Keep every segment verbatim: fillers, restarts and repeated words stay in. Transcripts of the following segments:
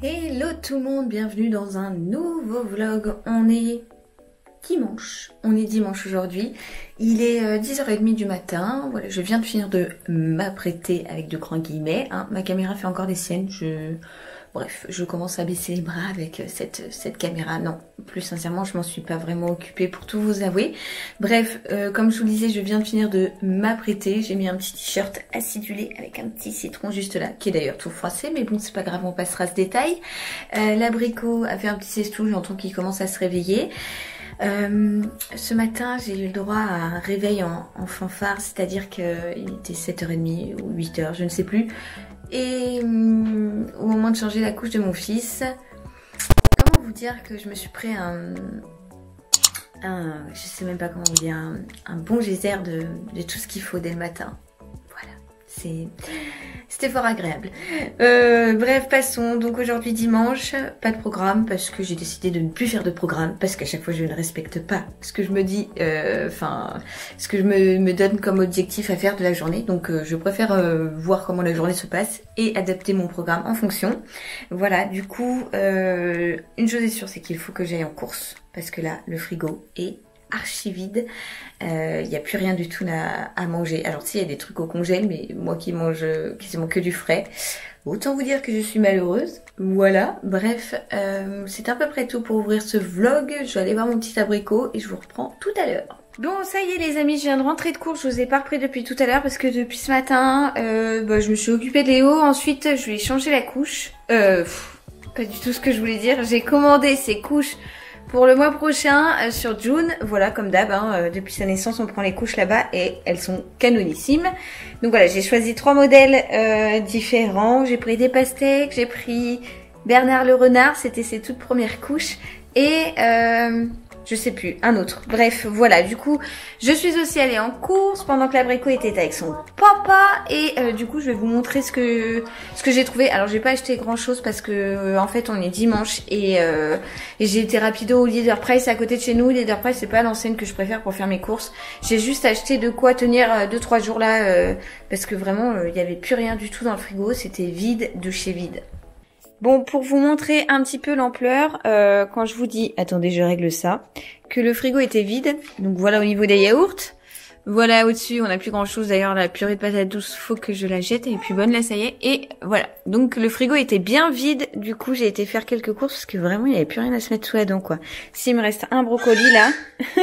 Hello tout le monde, bienvenue dans un nouveau vlog. On est dimanche, on est dimanche aujourd'hui. Il est euh, dix heures trente du matin. Voilà, je viens de finir de m'apprêter avec de grands guillemets. Hein. Ma caméra fait encore des siennes. Je... Bref, je commence à baisser les bras avec cette, cette caméra. Non, plus sincèrement, je m'en suis pas vraiment occupée pour tout vous avouer. Bref, euh, comme je vous le disais, je viens de finir de m'apprêter. J'ai mis un petit t-shirt acidulé avec un petit citron juste là, qui est d'ailleurs tout froissé, mais bon, c'est pas grave, on passera ce détail. Euh, L'abricot a fait un petit sestou, j'entends qu'il commence à se réveiller. Euh, ce matin, j'ai eu le droit à un réveil en, en fanfare, c'est-à-dire qu'il était sept heures trente ou huit heures, je ne sais plus. Et hum, au moment de changer la couche de mon fils, comment vous dire que je me suis pris un, un je sais même pas comment vous dire, un, un bon geyser de, de tout ce qu'il faut dès le matin. Voilà, c'est... C'était fort agréable. Euh, bref, passons. Donc aujourd'hui dimanche, pas de programme parce que j'ai décidé de ne plus faire de programme parce qu'à chaque fois je ne respecte pas ce que je me dis, enfin, euh, ce que je me, me donne comme objectif à faire de la journée. Donc euh, je préfère euh, voir comment la journée se passe et adapter mon programme en fonction. Voilà, du coup, euh, une chose est sûre, c'est qu'il faut que j'aille en course parce que là, le frigo est archi vide, il euh, n'y a plus rien du tout à, à manger. Alors si, il y a des trucs au congèle, mais moi qui mange quasiment que du frais, autant vous dire que je suis malheureuse. Voilà, bref, euh, c'est à peu près tout pour ouvrir ce vlog. Je vais aller voir mon petit abricot et je vous reprends tout à l'heure. Bon, ça y est les amis, je viens de rentrer de course, je vous ai pas repris depuis tout à l'heure parce que depuis ce matin, euh, bah, je me suis occupée de Léo, ensuite je lui ai changé la couche. Euh, pff, pas du tout ce que je voulais dire, j'ai commandé ses couches pour le mois prochain euh, sur June. Voilà, comme d'hab, hein, euh, depuis sa naissance on prend les couches là-bas et elles sont canonissimes. Donc voilà, j'ai choisi trois modèles euh, différents. J'ai pris des pastèques, j'ai pris Bernard le renard, c'était ses toutes premières couches. Et euh, je sais plus, un autre. Bref, voilà, du coup, je suis aussi allée en course pendant que l'abricot était avec son papa. Et euh, du coup, je vais vous montrer ce que ce que j'ai trouvé. Alors, j'ai pas acheté grand chose parce que euh, en fait, on est dimanche et, euh, et j'ai été rapido au Leader Price à côté de chez nous. Leader Price, c'est pas l'enseigne que je préfère pour faire mes courses. J'ai juste acheté de quoi tenir deux trois jours là euh, parce que vraiment, il euh, y avait plus rien du tout dans le frigo. C'était vide de chez vide. Bon, pour vous montrer un petit peu l'ampleur, euh, quand je vous dis, attendez, je règle ça, que le frigo était vide. Donc voilà au niveau des yaourts. Voilà au-dessus, on n'a plus grand chose. D'ailleurs, la purée de patates douces, faut que je la jette. Elle est plus bonne là, ça y est. Et voilà. Donc le frigo était bien vide. Du coup, j'ai été faire quelques courses parce que vraiment, il n'y avait plus rien à se mettre sous la dent, quoi. S'il me reste un brocoli là,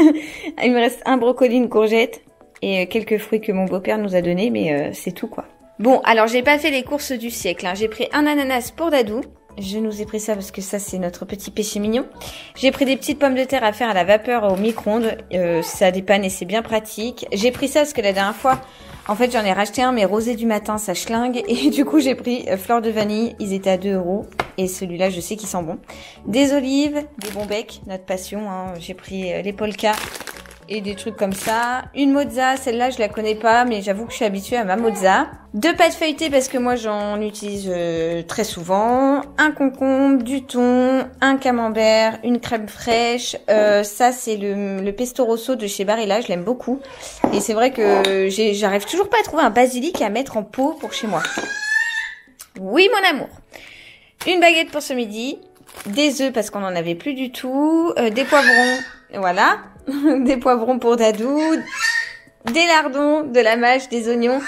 il me reste un brocoli, une courgette et quelques fruits que mon beau-père nous a donnés, mais euh, c'est tout, quoi. Bon, alors j'ai pas fait les courses du siècle, hein. J'ai pris un ananas pour Dadou. Je nous ai pris ça parce que ça c'est notre petit péché mignon. J'ai pris des petites pommes de terre à faire à la vapeur au micro-ondes. Euh, ça dépanne et c'est bien pratique. J'ai pris ça parce que la dernière fois, en fait j'en ai racheté un mais rosé du matin ça schlingue. Et du coup j'ai pris euh, fleur de vanille, ils étaient à deux euros. Et celui-là je sais qu'il sent bon. Des olives, des bons becs, notre passion, hein. J'ai pris euh, les polkas. Et des trucs comme ça. Une mozza, celle-là je la connais pas, mais j'avoue que je suis habituée à ma mozza. Deux pâtes feuilletées parce que moi j'en utilise euh, très souvent. Un concombre, du thon, un camembert, une crème fraîche. Euh, ça c'est le, le pesto rosso de chez Barilla, je l'aime beaucoup. Et c'est vrai que j'arrive toujours pas à trouver un basilic à mettre en pot pour chez moi. Oui mon amour. Une baguette pour ce midi. Des œufs parce qu'on en avait plus du tout. Euh, des poivrons, voilà. Des poivrons pour Dadou, des lardons, de la mâche, des oignons,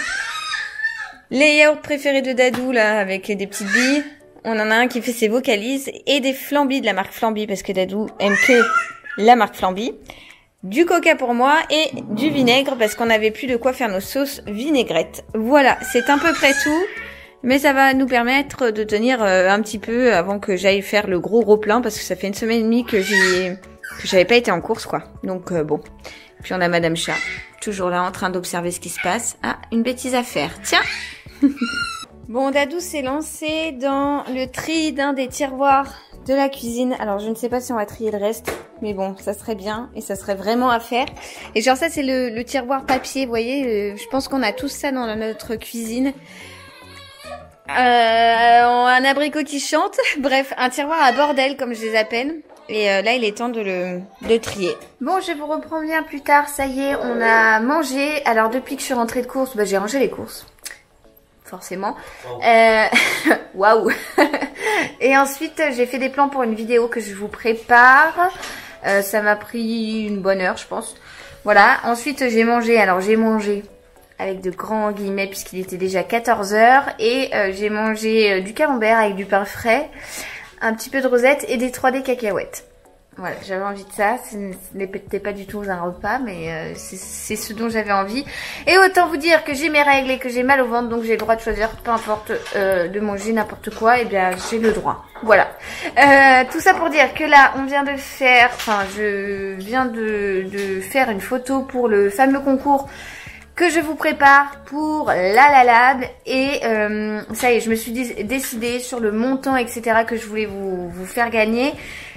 les yaourts préférés de Dadou là avec des petites billes. On en a un qui fait ses vocalises et des flambis de la marque Flamby parce que Dadou aime que la marque Flamby. Du coca pour moi et du vinaigre parce qu'on n'avait plus de quoi faire nos sauces vinaigrettes. Voilà, c'est à peu près tout. Mais ça va nous permettre de tenir un petit peu avant que j'aille faire le gros gros plein parce que ça fait une semaine et demie que j'ai... que j'avais pas été en course, quoi. Donc, euh, bon. Puis on a Madame Chat, toujours là en train d'observer ce qui se passe. Ah, une bêtise à faire. Tiens. Bon, Dadou s'est lancé dans le tri d'un des tiroirs de la cuisine. Alors, je ne sais pas si on va trier le reste. Mais bon, ça serait bien. Et ça serait vraiment à faire. Et genre, ça, c'est le, le tiroir papier. Vous voyez, euh, je pense qu'on a tous ça dans notre cuisine. Euh, un abricot qui chante. Bref, un tiroir à bordel, comme je les appelle. Et euh, là, il est temps de le de trier. Bon, je vous reprends bien plus tard. Ça y est, on a mangé. Alors, depuis que je suis rentrée de course, bah, j'ai rangé les courses. Forcément. Waouh. Euh... Waouh. Et ensuite, j'ai fait des plans pour une vidéo que je vous prépare. Euh, ça m'a pris une bonne heure, je pense. Voilà. Ensuite, j'ai mangé. Alors, j'ai mangé avec de grands guillemets puisqu'il était déjà quatorze heures. Et euh, j'ai mangé euh, du camembert avec du pain frais, un petit peu de rosette et des trois D cacahuètes. Voilà, j'avais envie de ça. Ce n'était pas du tout un repas, mais euh, c'est ce dont j'avais envie. Et autant vous dire que j'ai mes règles et que j'ai mal au ventre, donc j'ai le droit de choisir, peu importe, euh, de manger n'importe quoi, et bien j'ai le droit. Voilà. Euh, tout ça pour dire que là, on vient de faire, enfin, je viens de, de faire une photo pour le fameux concours que je vous prépare pour la La Lab. Et euh, ça y est, je me suis décidée sur le montant, et cetera que je voulais vous, vous faire gagner.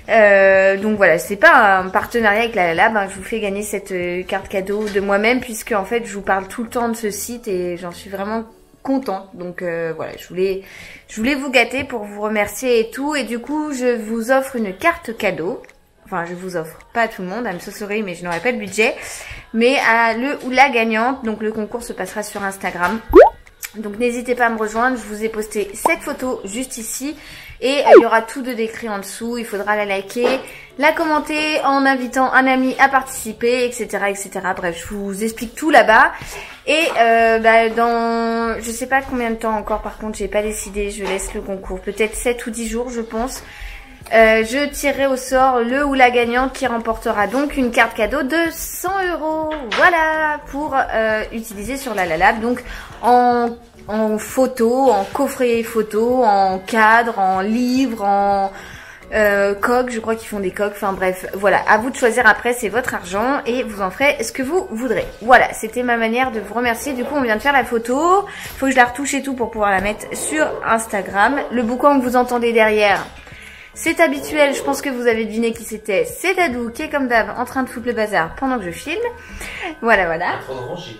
Euh, donc voilà, c'est pas un partenariat avec la La Lab, hein, je vous fais gagner cette euh, carte cadeau de moi-même, puisque en fait je vous parle tout le temps de ce site et j'en suis vraiment contente. Donc euh, voilà, je voulais, je voulais vous gâter pour vous remercier et tout. Et du coup, je vous offre une carte cadeau. Enfin, je vous offre pas à tout le monde, I'm so sorry, mais je n'aurai pas le budget. Mais à le ou la gagnante, donc le concours se passera sur Instagram. Donc n'hésitez pas à me rejoindre, je vous ai posté cette photo juste ici. Et euh, il y aura tout de décrit en dessous, il faudra la liker, la commenter en invitant un ami à participer, et cetera et cetera. Bref, je vous explique tout là-bas. Et euh, bah, dans, je sais pas combien de temps encore, par contre, j'ai pas décidé, je laisse le concours, peut-être sept ou dix jours je pense. Euh, je tirerai au sort le ou la gagnante qui remportera donc une carte cadeau de cent euros. Voilà, pour euh, utiliser sur la La Lab. Donc en, en photo, en coffret photo, en cadre, en livre, en euh, coque. Je crois qu'ils font des coques. Enfin bref, voilà. À vous de choisir après, c'est votre argent et vous en ferez ce que vous voudrez. Voilà, c'était ma manière de vous remercier. Du coup, on vient de faire la photo. Il faut que je la retouche et tout pour pouvoir la mettre sur Instagram. Le boucan que vous entendez derrière, c'est habituel, je pense que vous avez deviné qui c'était. C'est Dadou qui est comme d'hab en train de foutre le bazar pendant que je filme. Voilà, voilà. En train de ranger.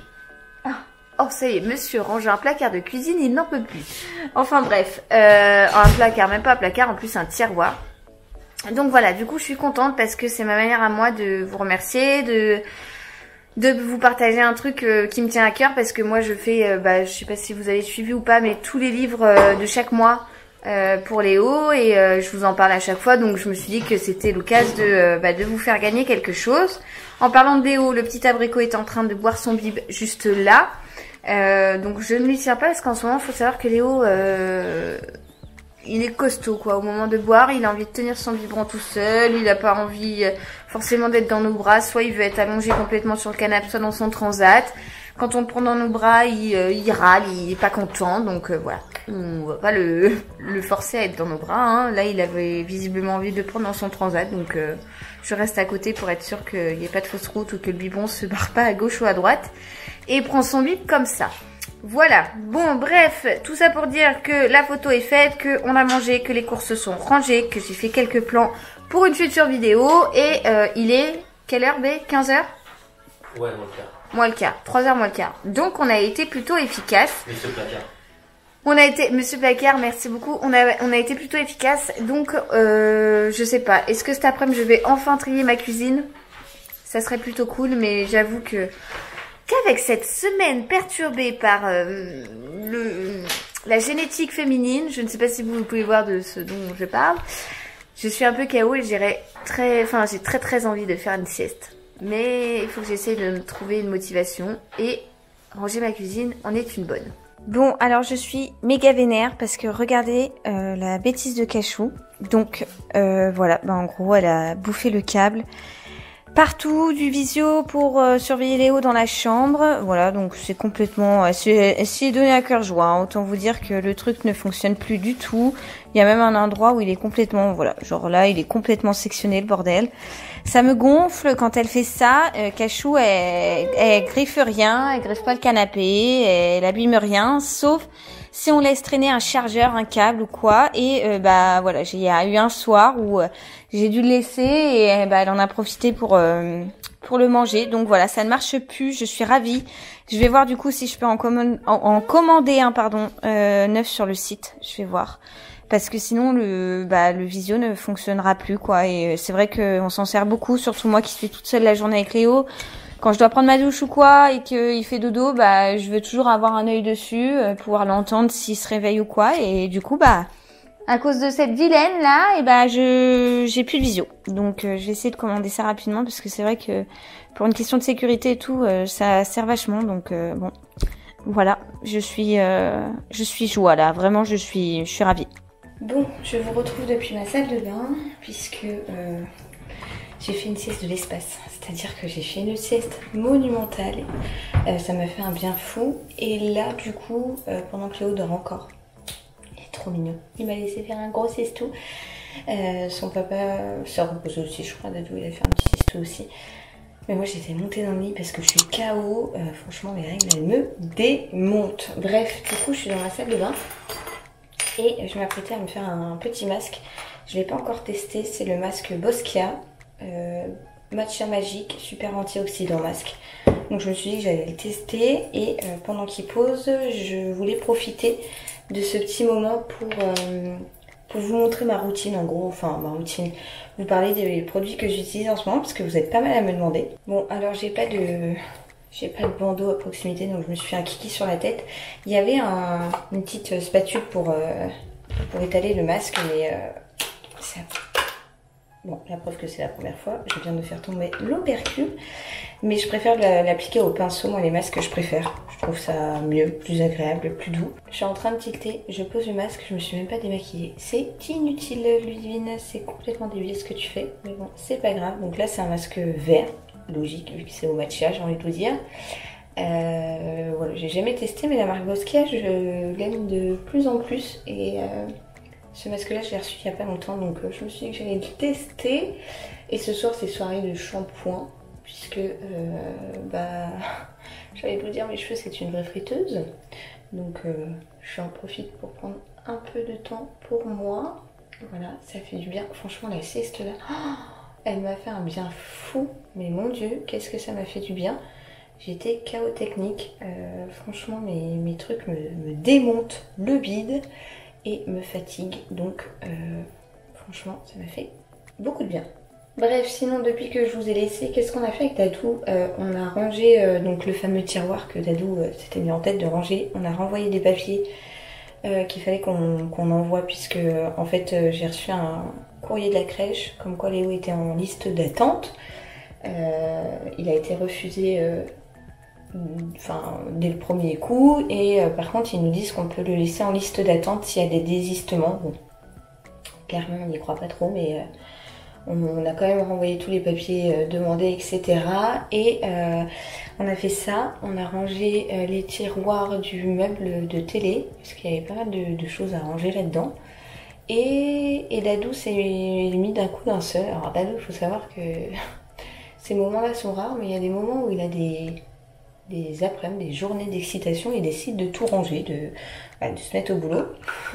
Oh, ça y est, monsieur range un placard de cuisine, il n'en peut plus. Enfin bref, euh, un placard, même pas un placard, en plus un tiroir. Donc voilà, du coup je suis contente parce que c'est ma manière à moi de vous remercier, de... de vous partager un truc euh, qui me tient à cœur, parce que moi je fais, euh, bah, je sais pas si vous avez suivi ou pas, mais tous les livres euh, de chaque mois euh, pour Léo, et euh, je vous en parle à chaque fois, donc je me suis dit que c'était l'occasion de, euh, bah, de vous faire gagner quelque chose. En parlant de Léo, le petit abricot est en train de boire son bib juste là, euh, donc je ne lui tiens pas parce qu'en ce moment il faut savoir que Léo... Euh, il est costaud quoi, au moment de boire, il a envie de tenir son biberon tout seul, il n'a pas envie forcément d'être dans nos bras, soit il veut être allongé complètement sur le canapé, soit dans son transat. Quand on le prend dans nos bras, il, euh, il râle, il est pas content, donc euh, voilà, on va pas le, le forcer à être dans nos bras, hein. Là il avait visiblement envie de le prendre dans son transat, donc euh, je reste à côté pour être sûr qu'il n'y ait pas de fausse route ou que le biberon se barre pas à gauche ou à droite, et il prend son bib comme ça. Voilà, bon bref, tout ça pour dire que la photo est faite, qu'on a mangé, que les courses sont rangées, que j'ai fait quelques plans pour une future vidéo, et euh, il est, quelle heure B? quinze heures? Ouais, moins le quart. Moins le quart, trois heures moins le quart. Donc on a été plutôt efficace. Monsieur Placard. On a été, Monsieur Placard, merci beaucoup, on a, on a été plutôt efficace, donc euh, je sais pas, est-ce que cet après-midi je vais enfin trier ma cuisine? Ça serait plutôt cool, mais j'avoue que... qu'avec cette semaine perturbée par euh, le, la génétique féminine, je ne sais pas si vous pouvez voir de ce dont je parle, je suis un peu K O et j'irai très, enfin j'ai très très envie de faire une sieste. Mais il faut que j'essaye de me trouver une motivation, et ranger ma cuisine en est une bonne. Bon, alors je suis méga vénère parce que regardez euh, la bêtise de Cachou. Donc euh, voilà, bah, en gros elle a bouffé le câble. Partout du visio pour euh, surveiller Léo dans la chambre. Voilà, donc c'est complètement... Elle s'y est donné à cœur joie, hein. Autant vous dire que le truc ne fonctionne plus du tout. Il y a même un endroit où il est complètement... Voilà, genre là, il est complètement sectionné, le bordel. Ça me gonfle quand elle fait ça. Euh, Cachou, elle, elle griffe rien, elle griffe pas le canapé, elle abîme rien, sauf... si on laisse traîner un chargeur, un câble ou quoi. Et euh, bah voilà, il y a eu un soir où euh, j'ai dû le laisser et bah, elle en a profité pour euh, pour le manger. Donc voilà, ça ne marche plus, je suis ravie. Je vais voir du coup si je peux en, commande, en, en commander un pardon euh, neuf sur le site. Je vais voir. Parce que sinon le bah le visio ne fonctionnera plus quoi. Et c'est vrai qu'on s'en sert beaucoup, surtout moi qui suis toute seule la journée avec Léo. Quand je dois prendre ma douche ou quoi et qu'il fait dodo, bah je veux toujours avoir un œil dessus, euh, pouvoir l'entendre s'il se réveille ou quoi. Et du coup, bah À cause de cette vilaine là, et ben je j'ai plus de visio. Donc euh, je vais essayer de commander ça rapidement parce que c'est vrai que pour une question de sécurité et tout, euh, ça sert vachement. Donc euh, bon, voilà, je suis euh, je suis joie là, vraiment je suis je suis ravie. Bon, je vous retrouve depuis ma salle de bain puisque euh, j'ai fait une sieste de l'espace. C'est-à-dire que j'ai fait une sieste monumentale. Euh, ça m'a fait un bien fou. Et là du coup, euh, pendant que Léo dort encore. Trop mignon. Il m'a laissé faire un gros siestou. Euh, son papa se repose aussi, je crois. Dadou, il a fait un petit siestou aussi. Mais moi, j'étais montée dans le lit parce que je suis K O. Euh, franchement, mes règles, elles me démontent. Bref, du coup, je suis dans ma salle de bain. Et je m'apprêtais à me faire un petit masque. Je ne l'ai pas encore testé. C'est le masque Boscia. Euh, Matcha magique, super antioxydant masque. Donc, je me suis dit que j'allais le tester. Et euh, pendant qu'il pose, je voulais profiter de ce petit moment pour, euh, pour vous montrer ma routine en gros, enfin ma routine, vous parler des produits que j'utilise en ce moment parce que vous êtes pas mal à me demander. Bon alors j'ai pas de j'ai pas de bandeau à proximité donc je me suis fait un kiki sur la tête. Il y avait un, une petite spatule pour, euh, pour étaler le masque mais euh, ça... Bon, la preuve que c'est la première fois, je viens de faire tomber l'opercule. Mais je préfère l'appliquer au pinceau, moi les masques je préfère. Je trouve ça mieux, plus agréable, plus doux. Je suis en train de ticter, je pose le masque, je me suis même pas démaquillée. C'est inutile Ludivine, c'est complètement débile ce que tu fais. Mais bon, c'est pas grave. Donc là c'est un masque vert, logique, vu que c'est au matcha, j'ai envie de vous dire. Euh, voilà, j'ai jamais testé mais la marque Boscia, je l'aime de plus en plus. Et... Euh, ce masque là je l'ai reçu il n'y a pas longtemps donc euh, je me suis dit que j'allais le tester. Et ce soir c'est soirée de shampoing puisque euh, bah j'allais vous dire mes cheveux c'est une vraie friteuse. Donc euh, j'en profite pour prendre un peu de temps pour moi. Voilà, ça fait du bien. Franchement la sieste là, oh, elle m'a fait un bien fou. Mais mon dieu, qu'est-ce que ça m'a fait du bien. J'étais K O technique. Euh, franchement mes, mes trucs me, me démontent le bide. Et me fatigue, donc euh, franchement ça m'a fait beaucoup de bien. Bref, sinon depuis que je vous ai laissé, qu'est-ce qu'on a fait avec Dadou? euh, On a rangé euh, donc le fameux tiroir que Dadou euh, s'était mis en tête de ranger. On a renvoyé des papiers euh, qu'il fallait qu'on qu'on envoie puisque euh, en fait euh, j'ai reçu un courrier de la crèche comme quoi Léo était en liste d'attente. Euh, il a été refusé euh, Enfin, dès le premier coup et euh, par contre ils nous disent qu'on peut le laisser en liste d'attente s'il y a des désistements. Bon, clairement on n'y croit pas trop mais euh, on, on a quand même renvoyé tous les papiers euh, demandés etc. Et euh, on a fait ça, on a rangé euh, les tiroirs du meuble de télé parce qu'il y avait pas mal de, de choses à ranger là-dedans. Et, et Dadou s'est mis d'un coup d'un seul. Alors Dadou, il faut savoir que ces moments-là sont rares mais il y a des moments où il a des... des après-midi, des journées d'excitation, il décide de tout ranger, de, bah, de se mettre au boulot.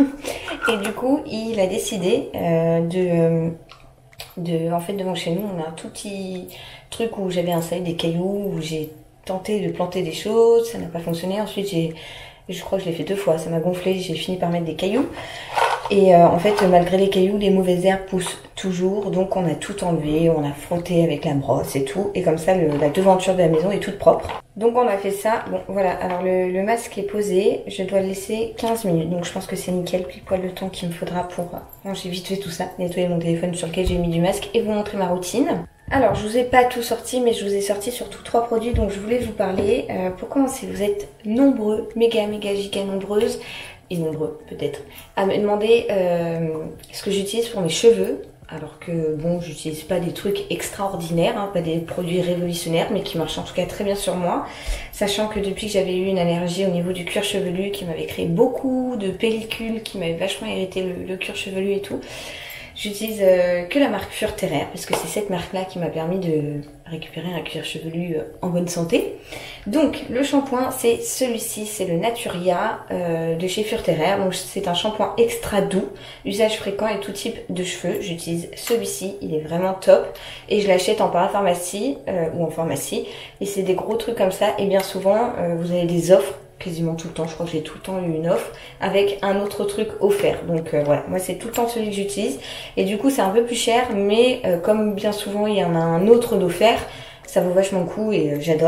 Et du coup, il a décidé euh, de, de... En fait, devant chez nous, on a un tout petit truc où j'avais installé des cailloux, où j'ai tenté de planter des choses, ça n'a pas fonctionné. Ensuite, j'ai, je crois que je l'ai fait deux fois, ça m'a gonflé, j'ai fini par mettre des cailloux. Et euh, en fait, malgré les cailloux, les mauvaises herbes poussent toujours. Donc on a tout enlevé, on a frotté avec la brosse et tout. Et comme ça, le, la devanture de la maison est toute propre. Donc on a fait ça. Bon, voilà. Alors le, le masque est posé. Je dois le laisser quinze minutes. Donc je pense que c'est nickel. Puis poil le temps qu'il me faudra pour ranger vite fait tout ça. Nettoyer mon téléphone sur lequel j'ai mis du masque et vous montrer ma routine. Alors je vous ai pas tout sorti, mais je vous ai sorti surtout trois produits dont je voulais vous parler. Euh, pour commencer, vous êtes nombreux, méga méga giga nombreuses. Et nombreux peut-être, à me demander euh, ce que j'utilise pour mes cheveux. Alors que bon, j'utilise pas des trucs extraordinaires, hein, pas des produits révolutionnaires, mais qui marchent en tout cas très bien sur moi. Sachant que depuis que j'avais eu une allergie au niveau du cuir chevelu, qui m'avait créé beaucoup de pellicules, qui m'avait vachement irrité le, le cuir chevelu et tout, j'utilise euh, que la marque Furteraire, parce que c'est cette marque-là qui m'a permis de récupérer un cuir chevelu euh, en bonne santé. Donc le shampoing, c'est celui-ci, c'est le Naturia euh, de chez Furteraire. Donc c'est un shampoing extra doux, usage fréquent et tout type de cheveux. J'utilise celui-ci, il est vraiment top. Et je l'achète en parapharmacie euh, ou en pharmacie. Et c'est des gros trucs comme ça. Et bien souvent, euh, vous avez des offres. Quasiment tout le temps, je crois que j'ai tout le temps eu une offre avec un autre truc offert. Donc euh, voilà, moi c'est tout le temps celui que j'utilise. Et du coup c'est un peu plus cher, mais euh, comme bien souvent il y en a un autre d'offert, ça vaut vachement le coup et euh, j'adore.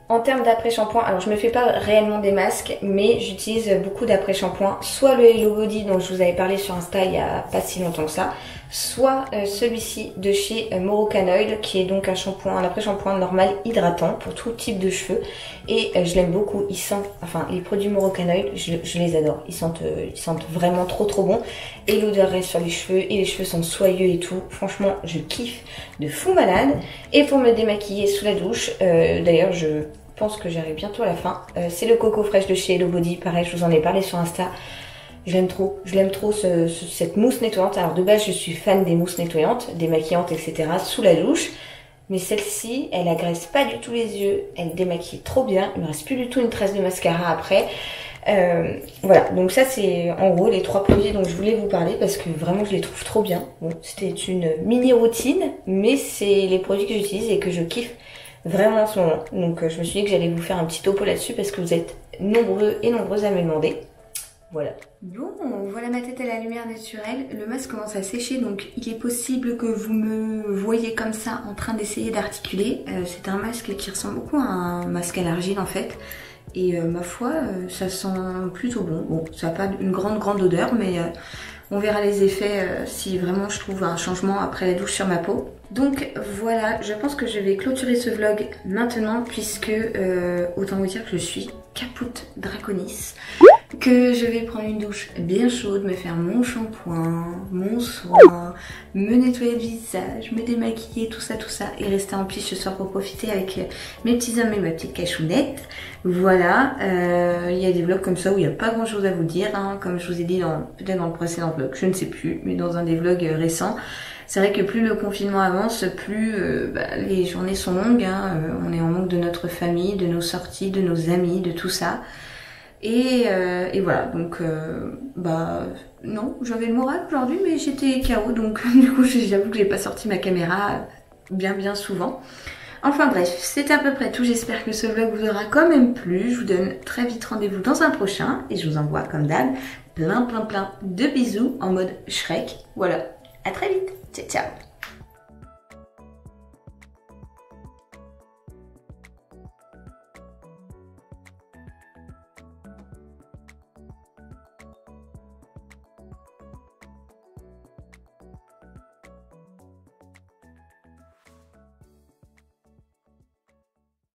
En termes d'après-shampoing, alors je me fais pas réellement des masques, mais j'utilise beaucoup d'après-shampoing, soit le Hello Body dont je vous avais parlé sur Insta il y a pas si longtemps que ça, soit euh, celui-ci de chez euh, Moroccan Oil, qui est donc un shampoing, un après-shampoing normal hydratant pour tout type de cheveux, et euh, je l'aime beaucoup. Ils sentent, enfin les produits Moroccan Oil, je, je les adore. Ils sentent, euh, ils sentent vraiment trop trop bon, et l'odeur reste sur les cheveux, et les cheveux sont soyeux et tout. Franchement, je kiffe de fou malade. Et pour me démaquiller sous la douche, euh, d'ailleurs je Je pense que j'arrive bientôt à la fin. Euh, c'est le Coco Fresh de chez Hello Body. Pareil, je vous en ai parlé sur Insta. Je l'aime trop. Je l'aime trop, ce, ce, cette mousse nettoyante. Alors de base, je suis fan des mousses nettoyantes, démaquillantes, et cetera sous la douche. Mais celle-ci, elle agresse pas du tout les yeux. Elle démaquille trop bien. Il me reste plus du tout une trace de mascara après. Euh, voilà, donc ça c'est en gros les trois produits dont je voulais vous parler parce que vraiment je les trouve trop bien. Bon, c'était une mini routine, mais c'est les produits que j'utilise et que je kiffe vraiment en ce moment. Donc je me suis dit que j'allais vous faire un petit topo là-dessus parce que vous êtes nombreux et nombreuses à me demander. Voilà. Bon, voilà ma tête à la lumière naturelle. Le masque commence à sécher, donc il est possible que vous me voyez comme ça en train d'essayer d'articuler. Euh, c'est un masque qui ressemble beaucoup à un masque à l'argile en fait. Et euh, ma foi, euh, ça sent plutôt bon. Bon, ça n'a pas une grande grande odeur, mais euh, on verra les effets euh, si vraiment je trouve un changement après la douche sur ma peau. Donc voilà, je pense que je vais clôturer ce vlog maintenant puisque euh, autant vous dire que je suis capoute draconis, que je vais prendre une douche bien chaude, me faire mon shampoing, mon soin, me nettoyer le visage, me démaquiller, tout ça, tout ça, et rester en piste ce soir pour profiter avec mes petits hommes et ma petite cachounette. Voilà, euh, il y a des vlogs comme ça où il n'y a pas grand chose à vous dire, hein, comme je vous ai dit dans peut-être dans le précédent vlog, je ne sais plus, mais dans un des vlogs récents. C'est vrai que plus le confinement avance, plus euh, bah, les journées sont longues, hein, euh, on est en manque de notre famille, de nos sorties, de nos amis, de tout ça. Et, euh, et voilà, donc euh, bah non, j'avais le moral aujourd'hui, mais j'étais K O, donc du coup j'avoue que j'ai pas sorti ma caméra bien bien souvent. Enfin bref, c'est à peu près tout, j'espère que ce vlog vous aura quand même plu. Je vous donne très vite rendez-vous dans un prochain, et je vous envoie comme d'hab plein plein plein de bisous en mode Shrek. Voilà, à très vite, ciao ciao.